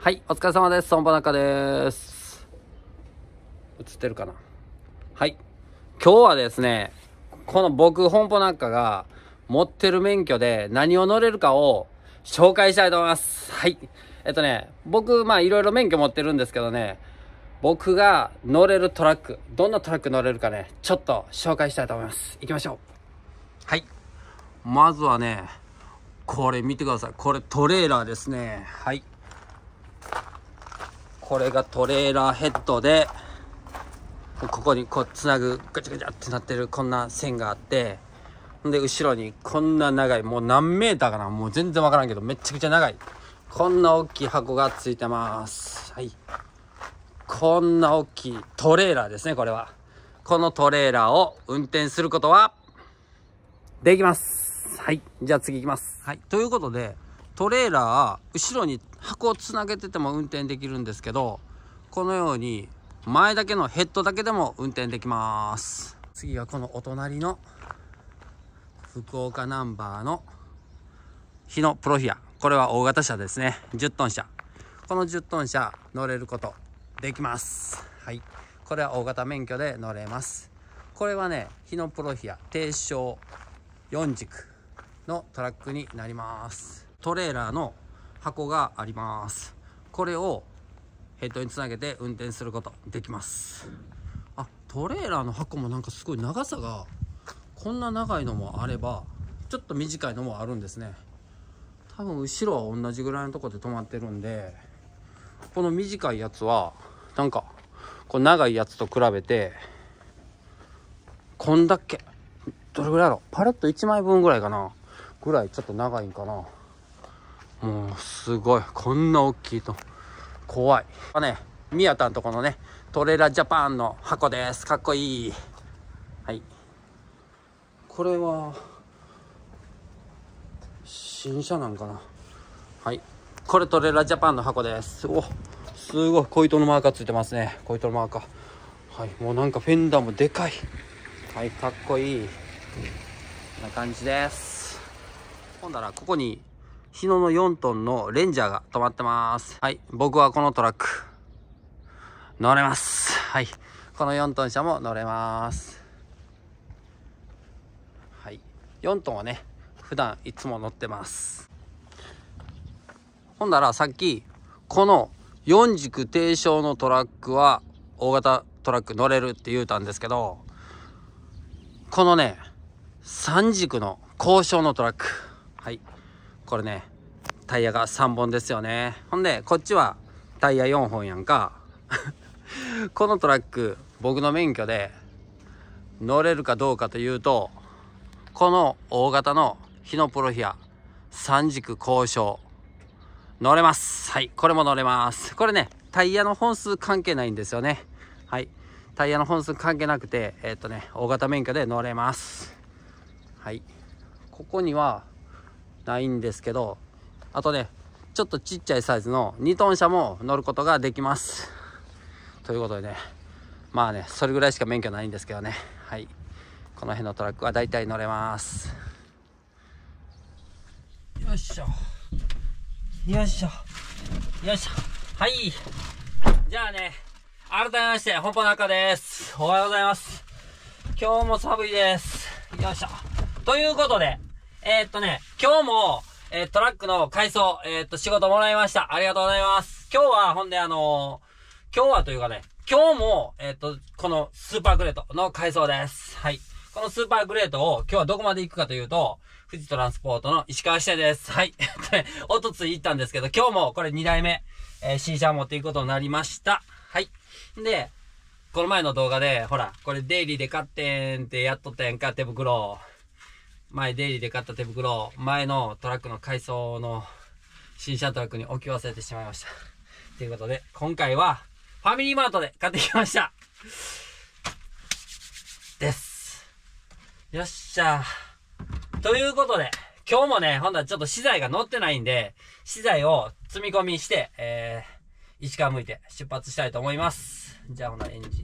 はい、お疲れ様です。そんばなかです。映ってるかな。はい。今日はですね、この僕、本舗なんかが持ってる免許で何を乗れるかを紹介したいと思います。はい。僕、いろいろ免許持ってるんですけどね、僕が乗れるトラック、どんなトラック乗れるかね、ちょっと紹介したいと思います。行きましょう。はい。まずはね、これ見てください。これトレーラーですね。はい。これがトレーラーヘッドで、ここにこうつなぐガチャガチャってなってるこんな線があって、で後ろにこんな長い、もう何メーターかな、もう全然わからんけどめっちゃくちゃ長いこんな大きい箱がついてます。はい。こんな大きいトレーラーですね。これはこのトレーラーを運転することはできます。はい。じゃあ次行きます。はい。ということで、トレーラー後ろに箱をつなげてても運転できるんですけど、このように前だけのヘッドだけでも運転できます。次はこのお隣の福岡ナンバーの日野プロフィア、これは大型車ですね。10トン車。この10トン車乗れることできます。はい。これは大型免許で乗れます。これはね、日野プロフィア低床4軸のトラックになります。トレーラーの箱があります。これをヘッドにつなげて運転することできます。トレーラーの箱もなんかすごい長さがこんな長いのもあれば、ちょっと短いのもあるんですね。多分後ろは同じぐらいのところで止まってるんで、この短いやつはなんかこう長いやつと比べてこんだけ、どれぐらいだろう、パレット1枚分ぐらいかなぐらいちょっと長いんかな。もうすごい、こんな大きいと怖い。宮田のとこのね、トレーラージャパンの箱です。かっこいい。はい。これは新車なんかな。はい。これトレーラージャパンの箱です。お、すごい、小糸のマーカーついてますね。小糸のマーカー。はい。もうなんかフェンダーもでかい。はい、かっこいい。こんな感じです。ほんだらここに日野の4トンのレンジャーが止まってます。はい。僕はこのトラック乗れます。はい。この4トン車も乗れます。はい。4トンはね、普段いつも乗ってます。ほんだらさっきこの4軸低床のトラックは大型トラック乗れるって言うたんですけど、このね3軸の高床のトラック、はい、これねタイヤが3本ですよね。ほんでこっちはタイヤ4本やんかこのトラック僕の免許で乗れるかどうかというと、この大型の日野プロフィア3軸高床乗れます。はい。これも乗れます。これねタイヤの本数関係ないんですよね。はい。タイヤの本数関係なくて大型免許で乗れます。はい。ここにはないんですけど、あとねちょっとちっちゃいサイズの2トン車も乗ることができます。ということでね、それぐらいしか免許ないんですけどね。はい。この辺のトラックはだいたい乗れます。よいしょよいしょよいしょ。はい。じゃあね、改めまして本舗中です。おはようございます。今日も寒いです。よいしょ。ということで今日もトラックの改装仕事もらいました。ありがとうございます。今日はほんで今日はというかね、今日もこのスーパーグレートの改装です。はい。このスーパーグレートを今日はどこまで行くかというと、富士トランスポートの石川支店です。はい。おとつい行ったんですけど、今日もこれ2台目、新車を持っていくことになりました。はい。で、この前の動画で、ほら、これデイリーで買ってんってやっとったやんか、手袋。前デイリーで買った手袋、前のトラックの改装の新車トラックに置き忘れてしまいました。ということで、今回はファミリーマートで買ってきました。です。よっしゃ。ということで、今日もね、ほんとはちょっと資材が乗ってないんで、資材を積み込みして、石川向いて出発したいと思います。じゃあほなエンジン。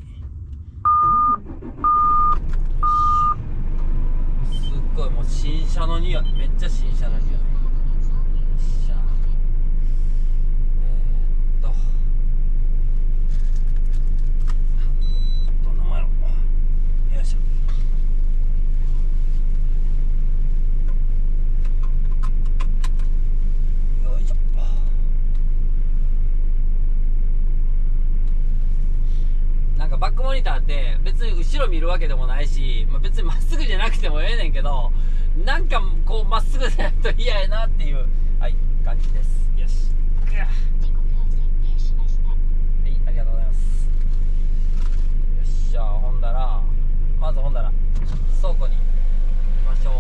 すっごいもう新車の匂い。めっちゃ新車の匂い。よっしゃ。 モニターって別に後ろ見るわけでもないし、まあ、別にまっすぐじゃなくてもええねんけど、なんかこうまっすぐじゃないと嫌やなっていう、はい、感じです。よし。はい、ありがとうございます。よっしゃ、ほんだらまず倉庫に行きましょう。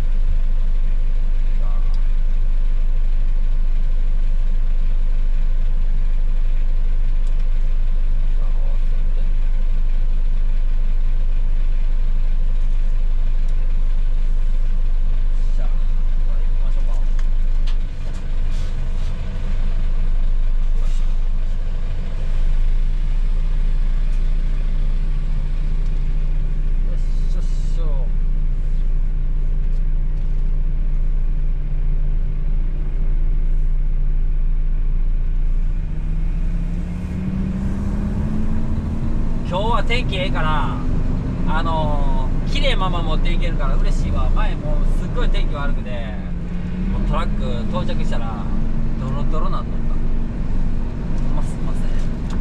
今日は天気ええから綺麗まま持っていけるから嬉しいわ。前もうすっごい天気悪くて、もうトラック到着したらドロドロなんとった。すいません。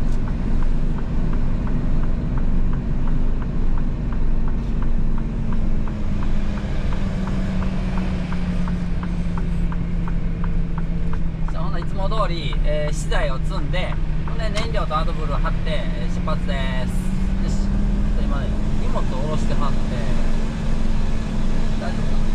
ほないつも通り、資材を積んで、ほんで燃料とアドブルを貼って出発です。よし、今ね荷物を下ろしてはって大丈夫かな。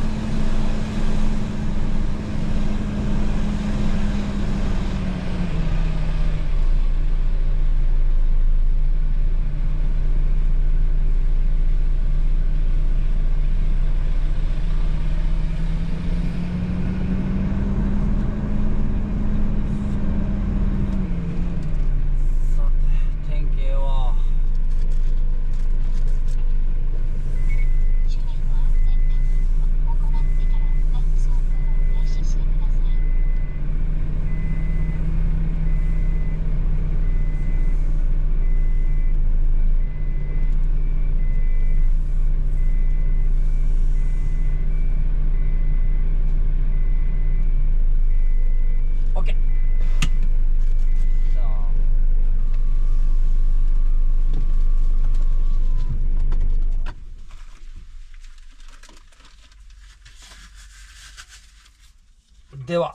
では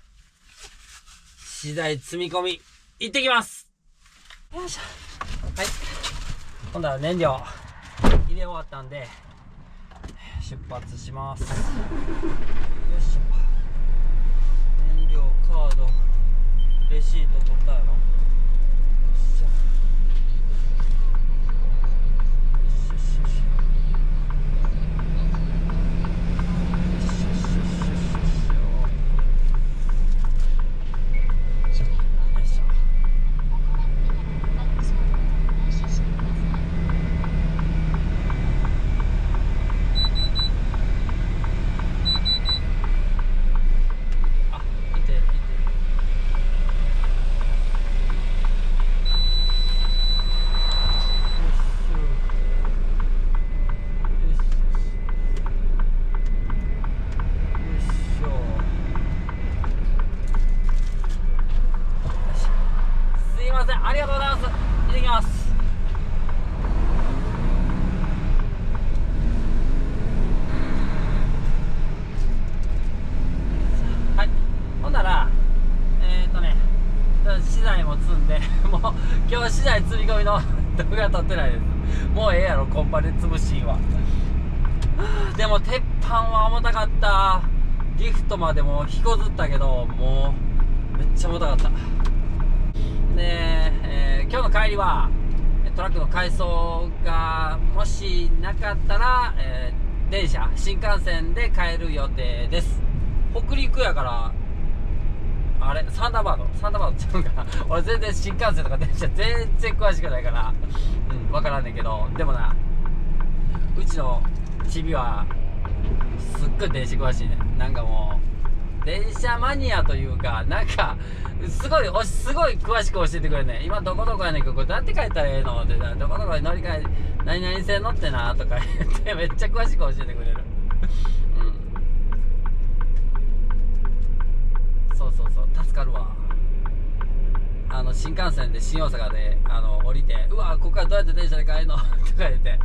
資材積み込み行ってきます。よいしょ。はい、今度は燃料入れ終わったんで出発します。よいしょ。燃料カードレシート取ったやろ。よいしょ。ありがとうございます。行ってきます。はい、ほんなら資材も積んでもう今日資材積み込みの動画撮ってないです。もうええやろ、コンパネ積むシーンは。でも鉄板は重たかった。リフトまでも引こずったけど、もうめっちゃ重たかった。で、今日の帰りはトラックの改装がもしなかったら、電車新幹線で帰る予定です。北陸やから、あれサンダーバードちゃうかな。俺全然新幹線とか電車全然詳しくないから分からんねんけど、でもな、うちのチビはすっごい電車詳しいね。なんかもう電車マニアというか、なんかすごい詳しく教えてくれるね。今どこどこやねんけど、これどうやって帰ったらええのって、どこどこに乗り換え何々線乗ってなとか言ってめっちゃ詳しく教えてくれるそう助かるわ。 新幹線で新大阪で降りて、うわここからどうやって電車で帰るのとか言って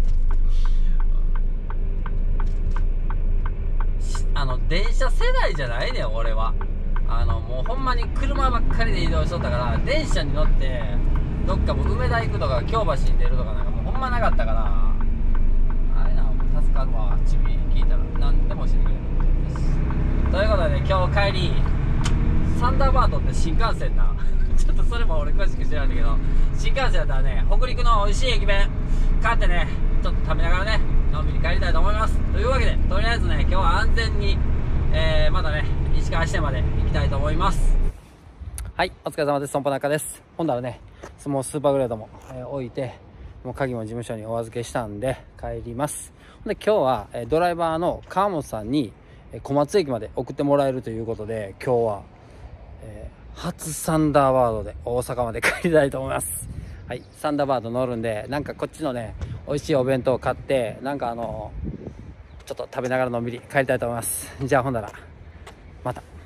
電車世代じゃないねん俺は。もうほんまに車ばっかりで移動しとったから、電車に乗ってどっかもう梅田行くとか京橋に出るとかなんかもうほんまなかったから、あれなもう助かるわ。チビ聞いたら何でも教えてくれる。ということで今日帰りサンダーバードって新幹線なちょっとそれも俺詳しく知らんだけど、新幹線だったらね、北陸の美味しい駅弁買ってね、ちょっと食べながらね、のんびり帰りたいと思います。というわけで、とりあえずね、今日は安全に、またね、石川支店まで行きたいと思います。はい、お疲れ様です。損保中です。ほんだらね、もうスーパーグレードも、置いて、もう鍵も事務所にお預けしたんで、帰ります。ほんで、今日は、ドライバーの川本さんに、小松駅まで送ってもらえるということで、今日は、初サンダーバードで大阪まで帰りたいと思います。はい、サンダーバード乗るんで、なんかこっちのね、美味しいお弁当を買って、なんかちょっと食べながらのんびり帰りたいと思います。じゃあほんなら、また。